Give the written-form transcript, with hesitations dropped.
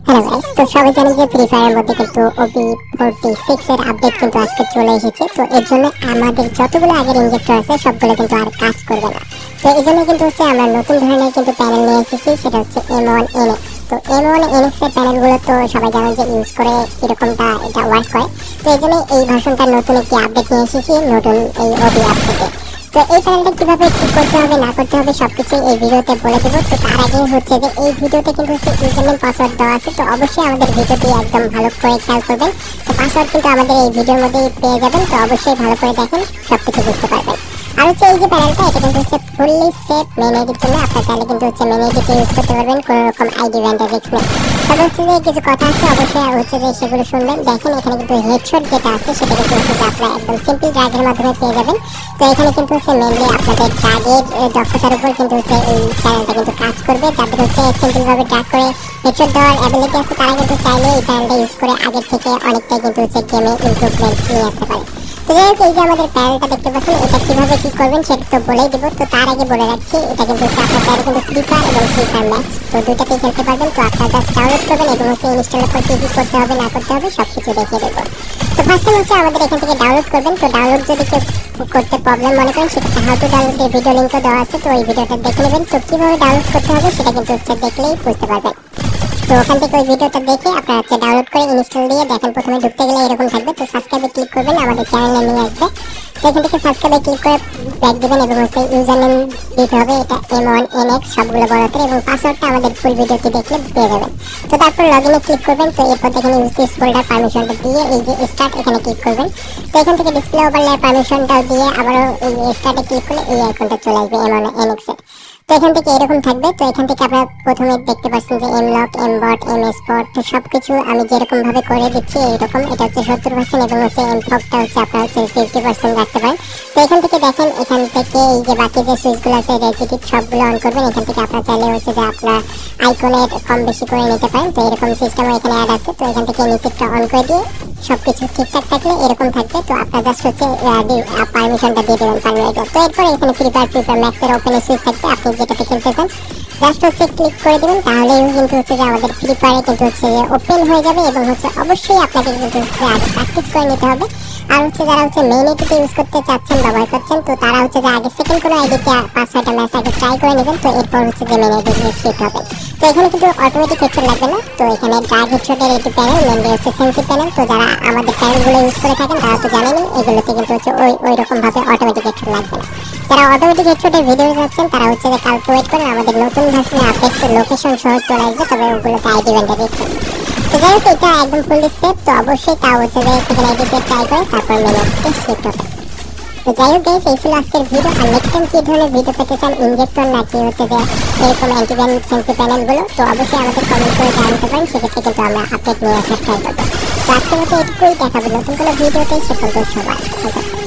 Hello guys, তো সবাই জানেন যে ফ্রি ফায়ারের মধ্যে কিন্তু OP46 এর আপডেট কিন্তু আজকে চলে এসেছে। তো এর জন্য আমাদের যতগুলো আগের ইনজেক্টর আছে সবগুলো কিন্তু আর কাজ করবে না। তো এই জন্য কিন্তু আমরা নতুন ধরনের কিন্তু প্যানেল নিয়ে এসেছি, সেটা হচ্ছে M1NX। তো M1NX এর প্যানেলগুলো তো সবাই জানেন যে ইউজ করে এরকমটা এটা ওয়ার্ক করে। তো এই জন্য এই ভার্সনটার নতুন একটি আপডেট নিয়ে এসেছি নতুন এই OP অ্যাপ থেকে। তো এই প্যানেলটা কিভাবে ঠিক করতে হবে না করতে হবে সবকিছু এই ভিডিওতে বলে দেবো। তো তার আগে হচ্ছে যে এই ভিডিওতে কিন্তু ইউজারনেম পাসওয়ার্ড দেওয়া আছে। তো অবশ্যই আমাদের ভিডিওটি একদম ভালো করে খেয়াল করবেন। তো পাসওয়ার্ড কিন্তু আমাদের এই ভিডিওর মধ্যেই পেয়ে যাবেন। তো অবশ্যই ভালো করে দেখেন, সবকিছু বুঝতে পারবেন। আর হচ্ছে এই যে প্যানেলটা, এটা কিন্তু ফুললি সেফ মেন আইডির জন্য। আপনার চাইলে কিন্তু মেন আইডিতে ইউজ করতে পারবেন, কোনো রকম আইডি ভ্যান্ডার রিস্ক নেই। তবে হচ্ছে যে কিছু কথা আছে, অবশ্যই হচ্ছে যে সেগুলো শুনবেন। দেখেন এখানে কিন্তু হেডশট যেটা আছে সেটা কিন্তু আপনারা একদম সিম্পল ড্র্যাগের মাধ্যমে পেয়ে যাবেন। তো এখানে কিন্তু মেনলি আপনাদের ড্র্যাগের দক্ষতার উপর কিন্তু এই প্যানেলটা কিন্তু কাজ করবে। যাদের সিম্পল ভাবে ড্র্যাগ করে হেডশট দেওয়ার অ্যাবিলিটি আছে তারা কিন্তু চাইলে এই প্যানেলটা ইউজ করে আগের থেকে অনেকটাই কিন্তু গেমে ইমপ্রুভমেন্ট নিয়ে আসতে পারে। তো যাই হোক, এই যে আমাদের প্যানেলটা দেখতে পাচ্ছেন, এটা কিভাবে কি করবেন সেটা তো বলেই দিব। তো তার আগে বলে রাখছি, এটা কিন্তু আপনার প্যানেল কিন্তু ফ্রি ফায়ার এবং ফ্রি ফায়ার ম্যাক্স, তো দুইটাতেই খেলতে পারবেন। তো আপনারা জাস্ট ডাউনলোড করবেন এবং ইনস্টল করে কি কি করতে হবে না করতে হবে সবকিছু দেখিয়ে দেবো। তো ফার্স্টে আমাদের এখান থেকে ডাউনলোড করবেন। তো ডাউনলোড যদি কেউ করতে প্রবলেম মনে করেন, সেক্ষেত্রে হাউ টু ডাউনলোড এর ভিডিও লিঙ্কও দেওয়া আছে। তো ওই ভিডিওটা দেখে নেবেন। তো কিভাবে ডাউনলোড করতে হবে সেটা কিন্তু দেখলেই বুঝতে পারবেন। তো ওখান থেকে ওই ভিডিওটা দেখে আপনারা ডাউনলোড করে ইনস্টল দিয়ে দেখেন। প্রথমে ঢুকতে গেলে এরকম থাকবে। তো সাবস্ক্রাইবে ক্লিক করবেন, আমাদের চ্যানেলে নিয়ে আসবে। তো এখান থেকে সাবস্ক্রাইবে ক্লিক করে ব্যাক দিবেন এবং ইউজার নেম দিতে হবে, এটা M1NX সবগুলো বড় করে, এবং পাসওয়ার্ডটা আমাদের ফুল ভিডিওটি দেখলে পেয়ে যাবেন। তো তারপর লগইনে ক্লিক করবেন। তো এরপর এখানে ইউজ দিস ফোল্ডার পারমিশনটা দিয়ে এই যে স্টার্ট এখানে ক্লিক করবেন। তো এখান থেকে ডিসপ্লে ওভারলে পারমিশনটাও দিয়ে আবারও এই স্টার্টে ক্লিক করলে এই আইকনটা চলে আসবে M1NX এর। তো এখান থেকে এরকম থাকবে। তো এখান থেকে আপনারা প্রথমে দেখতে পাচ্ছেন যে M-Lock, M-Bot, M-Spot, তো সবকিছু আমি যেরকম ভাবে করে দিচ্ছি এইরকম। এটা হচ্ছে 70% এবং M-Fogটা আপনারা 50% রাখতে পারেন। তো এখান থেকে দেখেন, এখান থেকে এই যে বাকি যে সুইচগুলো আছে রেজিটিভ সবগুলো অন করবেন। এখান থেকে আপনারা চাইলে যে আপনার আইকনের কম বেশি করে নিতে পারেন। তো এরকম সিস্টেমও এখানে অ্যাড আছে। তো এখান থেকে নিচেরটা অন করে দিয়ে সবকিছু ঠিকঠাক থাকলে এরকম থাকবে। তো আপনার জাস্ট পারমিশনটা দিয়ে দেবেন পারমিশনটা। তো এরপর এখানে ফ্রি ফায়ার ম্যাক্সের ওপেনে সুইচ থাকবে, আপনি যেটাতে খেলতে চান জাস্ট ক্লিক করে দেবেন। তাহলেই কিন্তু যে আমাদের ফ্রি ফায়ারে কিন্তু ওপেন হয়ে যাবে। এবং অবশ্যই আপনাকে কিন্তু আগে প্র্যাকটিস করে নিতে হবে। আর যারা মেইন আইডিতে ইউজ করতে চাচ্ছেন, ব্যবহার করছেন, তো তারা যে আগে সেকেন্ড কোনো আইডিতে 5-6টা ম্যাচ আগে ট্রাই করে নেবেন। তো এরপর যে মেইন আইডিতে শিফট হবে। তো এখানে কিন্তু অটোমেটিক হেডশট লাগবে না। তো এখানে ড্রাগ হেডশটের একটি প্যানেল, মেনলি সেন্সিভ প্যানেল। তো যারা আমাদের প্যানেলগুলো ইউজ করে থাকেন তারা তো জানেনই, এগুলোতে কিন্তু ওই রকম ভাবে অটোমেটিক হেডশট লাগবে না। যারা অটোমেটিক হেডশটের ভিডিও যাচ্ছেন তারা যে কালকে ওয়েট করেন, আমাদের নতুন ভার্সনে আপডেট লোকেশন সহ চলে আসবে। তবে ওগুলোতে আইডি ভ্যান্ডার রিস্ক নেই। তো যাই হোক, এটা একদম ফুল স্টেপ। তো অবশ্যই তাও যে সেকেন্ড আইডিতে ট্রাই করে তারপর মেন আইডিতে শিফট হবে। তো যাই হোক গাইস, এই ছিল আজকের ভিডিও। আর নেক্সট টাইম কি ধরনের ভিডিও পেতে চান, ইনজেক্টর নাকি যে এরকম অ্যান্টিভ্যান সেন্সি প্যানেলগুলো, তো অবশ্যই আমাদের কমেন্ট করে জানাতে পারেন। সেক্ষেত্রে কিন্তু আমরা আপডেট নিয়ে আসার ট্রাই করবো। তো আজকের মতো এটুকুই, দেখাবো নতুন কোনো ভিডিওতে। সে পর্যন্ত সবাই